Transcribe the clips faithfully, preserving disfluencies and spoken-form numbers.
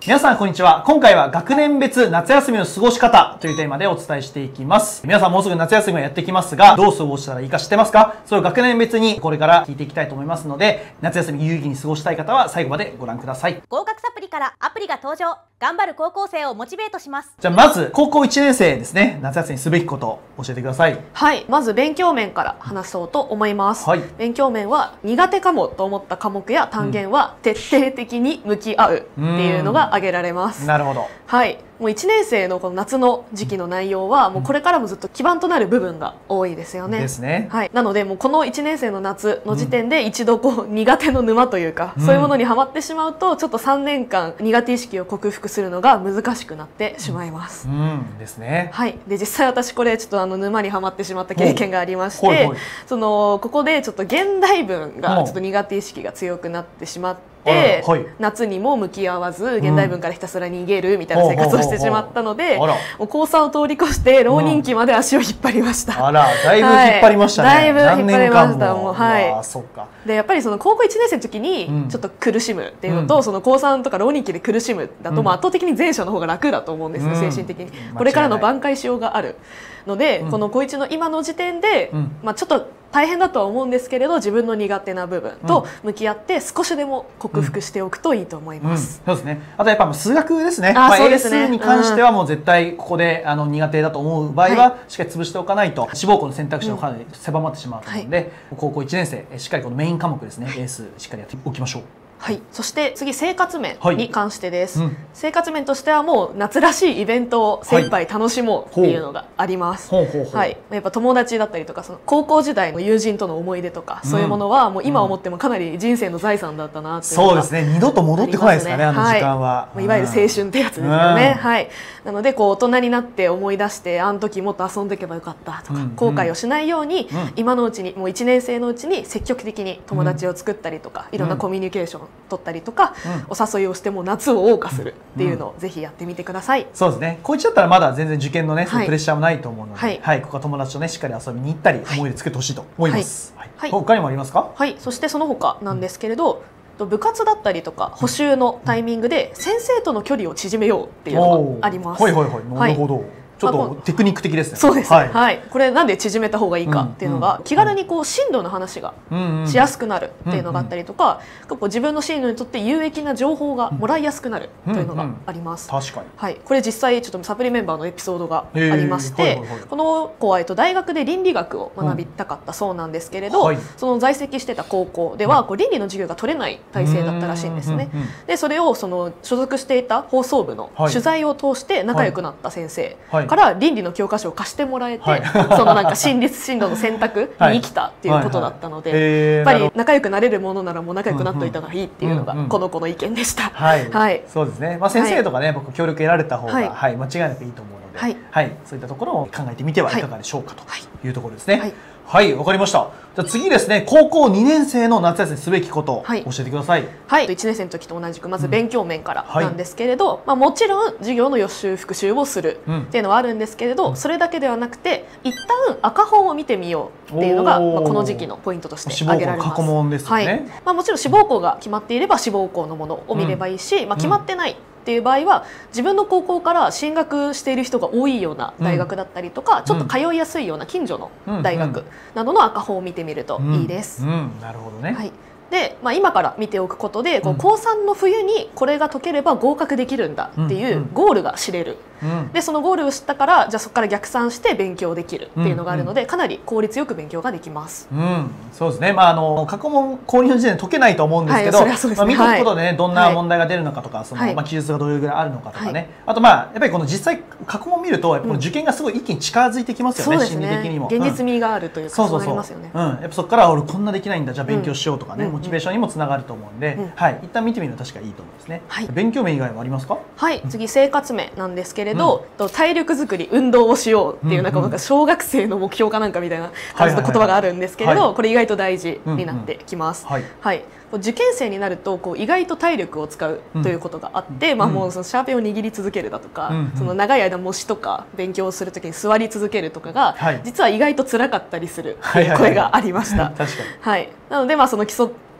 皆さんこんにちは。今回は学年別夏休みの過ごし方というテーマでお伝えしていきます。皆さんもうすぐ夏休みがやってきますが、どう過ごしたらいいか知ってますか？それを学年別にこれから聞いていきたいと思いますので、夏休み有意義に過ごしたい方は最後までご覧ください。 合格サプリからアプリが登場。頑張る高校生をモチベートします。 じゃあまず高校いちねん生ですね。夏休みにすべきことを教えてください。 はい、まず勉強面から話そうと思います。 はい、 勉強面は苦手かもと思った科目や単元は徹底的に向き合うっていうのが挙げられます。 なるほど。 はい、もういちねん生のこの夏の時期の内容はもうこれからもずっと基盤となる部分が多いですよね。 ですね。 はい、なのでもうこのいちねん生の夏の時点で一度こう苦手の沼というか、うん、そういうものにはまってしまうとちょっとさんねんかん苦手意識を克服するのが難しくなってしまいます。 うん、うんですね。 はい、で実際私これちょっとあの沼にはまってしまった経験がありまして、はいはい、そのここでちょっと現代文がちょっと苦手意識が強くなってしまって。で、はい、夏にも向き合わず現代文からひたすら逃げるみたいな生活をしてしまったので、もう高さんを通り越して浪人期まで足を引っ張りました。 あら、だいぶ引っ張りましたね。 はい、だいぶ引っ張りました。もうはい。 そっか。でやっぱりその高校いちねん生の時にちょっと苦しむっていうのと、うん、その高さんとか浪人期で苦しむだと、うん、まあ圧倒的に前者の方が楽だと思うんですね、うん、精神的に。これからの挽回しようがあるので、うん、この高いちの今の時点で、うん、まあちょっと大変だとは思うんですけれど、自分の苦手な部分と向き合って少しでも克服しておくといいと思います。 うんうん、そうですね。あとやっぱ数学ですね。まあ、英数に関してはもう絶対ここであの苦手だと思う場合はしっかり潰しておかないと志望校の選択肢の範囲が狭まってしまうと思うので、はい、高校いちねん生しっかりこのメイン科目ですね、英数しっかりやっておきましょう。はい、 そして次生活面に関してです、はい、うん、生活面としてはもう夏らしいイベントを精一杯楽しもうっていうのがあります。はい、やっぱ友達だったりとかその高校時代の友人との思い出とか、うん、そういうものはもう今思ってもかなり人生の財産だったなっていうのが、 そうですね、二度と戻ってこないですかね、あの時間は、 はい、いわゆる青春ってやつですよね。はい、なのでこう大人になって思い出してあの時もっと遊んでいけばよかったとか、うん、後悔をしないように、うん、今のうちにもういちねん生のうちに積極的に友達を作ったりとか、うん、いろんなコミュニケーションを取ったりとか、うん、お誘いをしても夏を謳歌するっていうのをぜひやってみてください。うん、 そうですね。高いちだったらまだ全然受験のね、はい、プレッシャーもないと思うので、はい、はい、ここは友達とねしっかり遊びに行ったり、はい、思い出作ってほしいと思います。はい。はい、他にもありますか？ はい。そしてその他なんですけれど、うん、部活だったりとか補習のタイミングで先生との距離を縮めようっていうのがあります。 はいはいはい。なるほど。はい、ちょっとテクニック的ですね。 そうです。はい、はい。これなんで縮めた方がいいかっていうのが、うん、気軽にこう進路の話がしやすくなるっていうのがあったりとか、こう自分の進路にとって有益な情報がもらいやすくなるというのがあります。 確かに。 はい。これ実際ちょっとサプリメンバーのエピソードがありまして、この子はえっと大学で倫理学を学びたかったそうなんですけれど、うん、はい、その在籍してた高校ではこう倫理の授業が取れない体制だったらしいんですね。で、それをその所属していた放送部の取材を通して仲良くなった先生から倫理の教科箇所を貸してもらえて、はい、そのなんか心理進路の選択に生きたっていうことだったので、やっぱり仲良くなれるものならもう仲良くなっといた方がいいっていうのがこの子の意見でした。はい、はい、 そうですね。まあ先生とかね、はい、僕協力得られた方が、はい、はい、間違いなくいいと思うので、はい、はい、そういったところを考えてみてはいかがでしょうかというところですね。はい、はい、わかりました。じゃあ次ですね、高校にねん生の夏休みすべきことを教えてください。 はい、いちねん生の時と同じくまず勉強面からなんですけれど、うん、はい、まあもちろん授業の予習復習をするっていうのはあるんですけれど、うん、それだけではなくて一旦赤本を見てみようっていうのが、まあ、この時期のポイントとして挙げられます。 過去問ですよね。はい、 まあもちろん志望校が決まっていれば志望校のものを見ればいいし、うん、まあ決まってない。っていう場合は自分の高校から進学している人が多いような大学だったりとか、うん、ちょっと通いやすいような近所の大学などの赤本を見てみるといいです。 うんうん、なるほどね。 はい、で、まあ、今から見ておくことで、こう高さんの冬にこれが解ければ合格できるんだっていうゴールが知れる。うん、でそのゴールを知ったからじゃあそこから逆算して勉強できるっていうのがあるので、うん、かなり効率よく勉強ができます。 うん、そうですね。まああの過去問購入の時点で解けないと思うんですけど、まあ見ておくことでね、はい、どんな問題が出るのかとか、その、はい、まあ記述がどれぐらいあるのかとかね、はい、あとまあやっぱりこの実際過去問見るとやっぱこの受験がすごい一気に近づいてきますよね。うん、心理的にも現実味があるというか、そうなりますよね。 うん、やっぱそこから俺こんなできないんだ、じゃあ勉強しようとかね、うん、モチベーションにもつながると思うんで、うん、はい、一旦見てみると確かにいいと思うんですね。はい、勉強面以外はありますか？ はい、次生活面なんですけれど、うん、体力作り運動をしようっていうなんか小学生の目標かなんかみたいな感じの言葉があるんですけれど、これ意外と大事になってきます。はい、はい、受験生になるとこう意外と体力を使うということがあって、うん、まあもうそのシャーペンを握り続けるだとか、うん、その長い間模試とか勉強するときに座り続けるとかが、はい、実は意外と辛かったりする声がありました。確かに。はい。なのでまあその基礎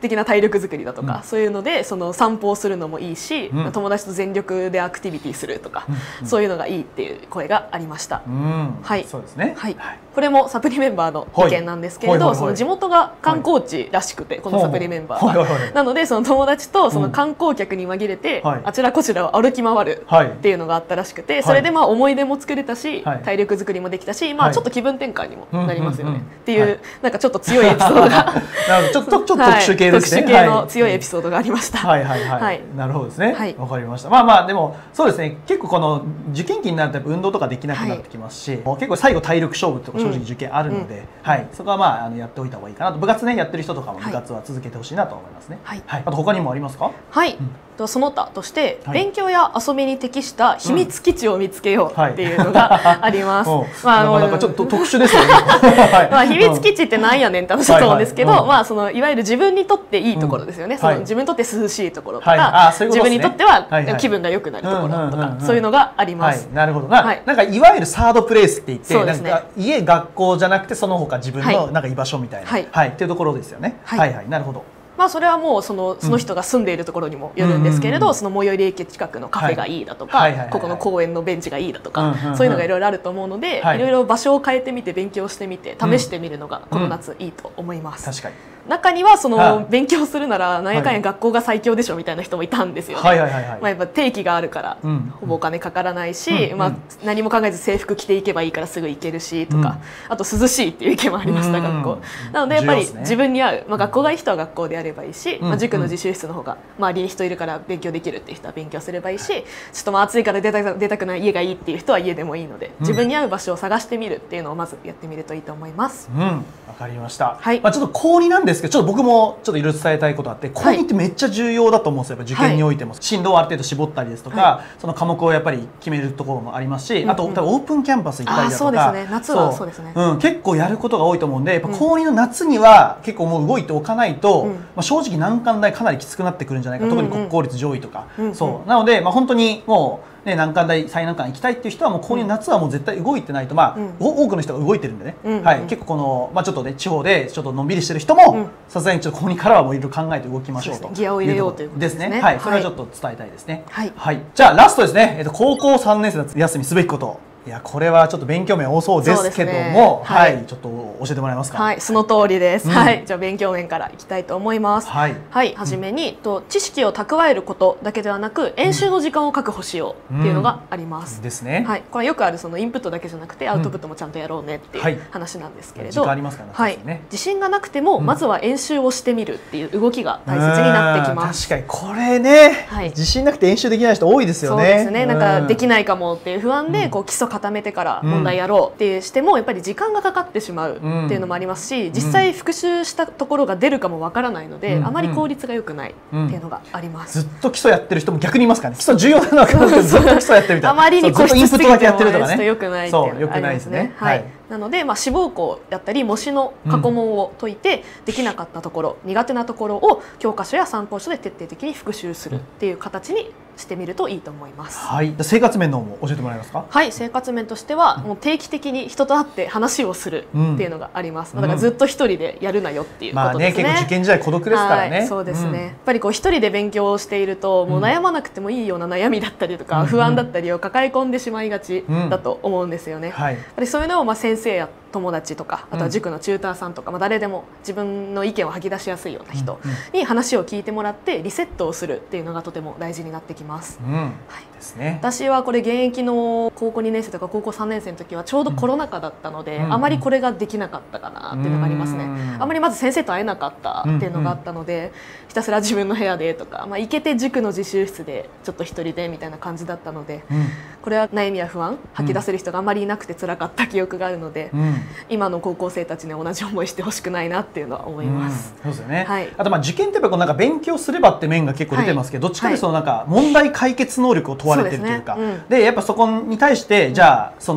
的な体力づくりだとか、うん、そういうのでその散歩をするのもいいし、うん、友達と全力でアクティビティするとか、うん、そういうのがいいっていう声がありました。 うん、はい、そうですね、 はい、これもサプリメンバーの意見なんですけれど、その地元が観光地らしくて、このサプリメンバーはなのでその友達とその観光客に紛れて、うん、あちらこちらを歩き回るっていうのがあったらしくて、それでまあ思い出も作れたし、はい、体力作りもできたし、まあ、ちょっと気分転換にもなりますよねっていう、はい、なんかちょっと強いエピソードがちょっとちょっと特殊系ですね、 特殊系の強いエピソードがありました。 はいはいはい、はい、なるほどですね、はい、わかりました。まあまあでもそうですね、結構この受験期になると運動とかできなくなってきますし、はい、結構最後体力勝負とか正直受験あるので、うん、はい、そこはまああのやっておいた方がいいかなと。部活ねやってる人とかも部活は続けてほしいなと思いますね。はい、はい、あと他にもありますか？ はい、うん、その他として、はい、勉強や遊びに適した秘密基地を見つけようっていうのがあります。 まあなんかちょっと特殊ですよね。 まあ秘密基地ってなんやねんって話だと思うんですけど、まあそのいわゆる自分にとっていいところですよね。うん、その自分にとって涼しいところとか、はい、自分にとっては気分が良くなるところとか、そういうのがあります。 はい、なるほどな、はい、なんかいわゆるサードプレイスって言って、ね、なんか家学校じゃなくてその他自分のなんか居場所みたいな、はい、はい、っていうところですよね。はい、はい、はい、なるほど。 まあそれはもうそのその人が住んでいるところにもよるんですけれど、その最寄り駅近くのカフェがいいだとか、ここの公園のベンチがいいだとか、そういうのがいろいろあると思うので、いろいろ場所を変えてみて勉強してみて試してみるのがこの夏いいと思います。 確かに。 中にはその勉強するならなんやかんや学校が最強でしょみたいな人もいたんですよね。まあやっぱ定期があるからほぼお金かからないし、まあ何も考えず制服着ていけばいいからすぐ行けるしとか、あと涼しいっていう意見もありました学校。なのでやっぱり自分に合う、まあ学校がいい人は学校でやればいいし、まあ塾の自習室の方が周りに人いるから勉強できるっていう人は勉強すればいいし、ちょっとまあ暑いから出た出たくない家がいいっていう人は家でもいいので、自分に合う場所を探してみるっていうのをまずやってみるといいと思います。 うん、わかりました。はい。まあちょっと高になんですけど、ちょっと僕もちょっといろいろ伝えたいことあって、高にってめっちゃ重要だと思うんですよ。やっぱ受験においても、はい、進路をある程度絞ったりですとか、はい、その科目をやっぱり決めるところもありますし、うんうん、あと多分オープンキャンパス行ったりだとか、そうですね、夏はそうですね、うん、結構やることが多いと思うんで、やっぱ高にの夏には結構もう動いておかないと、うん、まあ正直難関大かなりきつくなってくるんじゃないか、うんうん、特に国公立上位とか、うんうん、そうなので、まあ本当にもうね、難関大最難関行きたいっていう人はもう高にの夏はもう絶対動いてないと、まあ、うん、多くの人が動いてるんでね、うんうん、はい、結構この、まあ、ちょっとね地方でちょっとのんびりしてる人もさすがにちょっと高にからはもういろいろ考えて動きましょうと、 ギアを入れようということですね。 はい、それはちょっと伝えたいですね。はい、はい、じゃあラストですね、えっと高校さんねん生夏休みすべきこと。いやこれはちょっと勉強面多そうですけども、ね、はい、はい、ちょっと教えてもらえますか。 はい、その通りです。うん、はい、じゃあ勉強面からいきたいと思います。はい、はい、はじめに、うん、と知識を蓄えることだけではなく演習の時間を確保しようっていうのがあります。うん、ですね。はい、これよくあるそのインプットだけじゃなくてアウトプットもちゃんとやろうねっていう話なんですけれど、時間ありますからね。はい、自信がなくてもまずは演習をしてみるっていう動きが大切になってきます。 確かにこれね、はい、自信なくて演習できない人多いですよね。 そうですね。なんかできないかもっていう不安でこう基礎固めてから問題やろうってしてもやっぱり時間がかかってしまうっていうのもありますし、実際復習したところが出るかもわからないので、あまり効率が良くないっていうのがあります。 ずっと基礎やってる人も逆にいますからね。基礎重要なのはずっと基礎やってるみたいな。 あまりに固執しすぎても良くないっていうのがありますね。 はい。なので、まあ、志望校だったり模試の過去問を解いて、うん、できなかったところ苦手なところを教科書や参考書で徹底的に復習するっていう形にしてみるといいと思います。 はい、生活面の方も教えてもらえますか。 はい、生活面としては、うん、もう定期的に人と会って話をするっていうのがあります。うん、だからずっと一人でやるなよっていうことですね。 まあね、結構受験時代孤独ですからね。 はい、そうですね。うん、やっぱりこう一人で勉強をしていると、もう悩まなくてもいいような悩みだったりとか、うん、不安だったりを抱え込んでしまいがちだと思うんですよね。うん、はい、やっぱりそういうのをまあ先生や友達とかあとは塾のチューターさんとか、まあ、誰でも自分の意見を吐き出しやすいような人に話を聞いてもらってリセットをするっていうのがとても大事になってきます。うん、はい、ですね。私はこれ現役の高校にねん生とか高校さんねん生の時はちょうどコロナ禍だったので、うん、あまりこれができなかったかなっていうのがありますね。あまりまず先生と会えなかったっていうのがあったので、ひたすら自分の部屋でとか、まあ、行けて塾の自習室でちょっと一人でみたいな感じだったので、うん、これは悩みや不安吐き出せる人があまりいなくて辛かった記憶があるので、うん、今の高校生たちに同じ思いしてほしくないなっていうのは思います。 うん、そうですよね。はい、あとまあ受験ってやっぱこうなんか勉強すればって面が結構出てますけど、はい、どっちかというとそのなんか問題解決能力を問われてるというか、で、ね、うん、でやっぱそこに対してじゃあその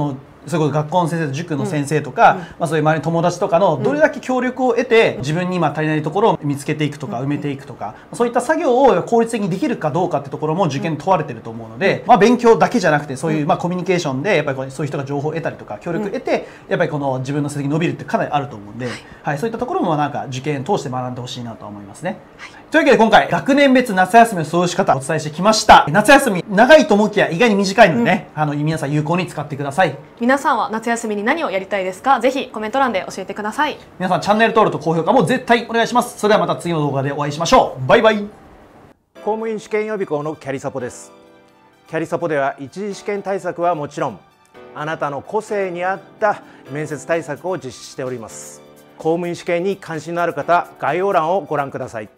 それこそ学校の先生と塾の先生とか、うん、まあそういう周りの友達とかのどれだけ協力を得て自分に今足りないところを見つけていくとか埋めていくとか、そういった作業を効率的にできるかどうかってところも受験問われてると思うので、まあ勉強だけじゃなくてそういうまあコミュニケーションでやっぱりそういう人が情報を得たりとか協力を得てやっぱりこの自分の成績伸びるってかなりあると思うんで、はい、そういったところもなんか受験通して学んでほしいなと思いますね。はい、というわけで今回学年別夏休みの過ごし方をお伝えしてきました。夏休み長いと思いきや意外に短いのでね、うん、あの皆さん有効に使ってください。 皆さんは夏休みに何をやりたいですか？ぜひコメント欄で教えてください。 皆さんチャンネル登録と高評価も絶対お願いします。それではまた次の動画でお会いしましょう。バイバイ。 公務員試験予備校のキャリサポです。キャリサポでは一次試験対策はもちろん、あなたの個性に合った面接対策を実施しております。公務員試験に関心のある方、概要欄をご覧ください。